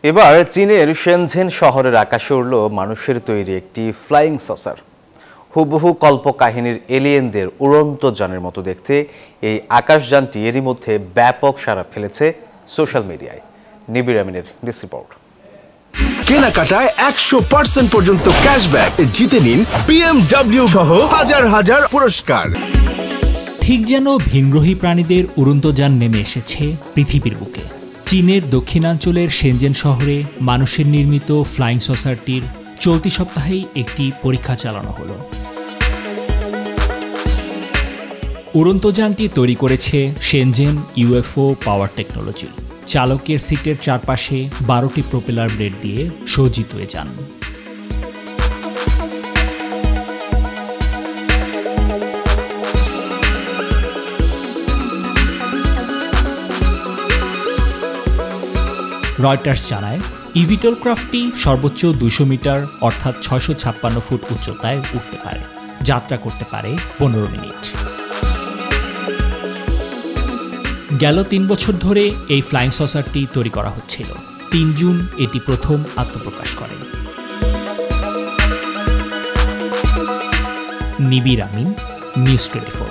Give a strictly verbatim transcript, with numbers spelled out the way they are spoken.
এবার চীনের শেনঝেন শহরের আকাশে উড়ল মানুষের তৈরি একটি ফ্লাইং সসার। হুবহু কল্পকাহিনীর এলিয়েনদের উড়ন্ত যানের মতো দেখতে এই আকাশযানটি এরই মধ্যে ব্যাপক সাড়া ফেলেছে সোশ্যাল মিডিয়ায়। নিবিড় আমিনের দিস রিপোর্ট। কেনাকাটায় একশো পার্সেন্ট পর্যন্ত ক্যাশব্যাক জিতে নিন বিএমডব্লিউ সহ হাজার হাজার পুরস্কার। ঠিক যেন ভিনগ্রহী প্রাণীদের উড়ন্ত যান নেমে এসেছে পৃথিবীর বুকে। চীনের দক্ষিণাঞ্চলের শেনজেন শহরে মানুষের নির্মিত ফ্লাইং সসারটির চলতি সপ্তাহেই একটি পরীক্ষা চালানো হলো। উড়ন্ত যানটি তৈরি করেছে শেনজেন ইউএফও পাওয়ার টেকনোলজি। চালকের সিটের চারপাশে বারোটি প্রোপেলার ব্লেড দিয়ে সজ্জিত হয়ে যান। রয়টার্স জানায় ইভিটল ক্রাফটটি সর্বোচ্চ দুশো মিটার অর্থাৎ ছয়শো ছাপ্পান্ন ফুট উচ্চতায় উঠতে পারে, যাত্রা করতে পারে পনেরো মিনিট। গেল তিন বছর ধরে এই ফ্লাইং সসারটি তৈরি করা হচ্ছিল। তিন জুন এটি প্রথম আত্মপ্রকাশ করে। নিবিড় আমিন, নিউজ টোয়েন্টি ফোর।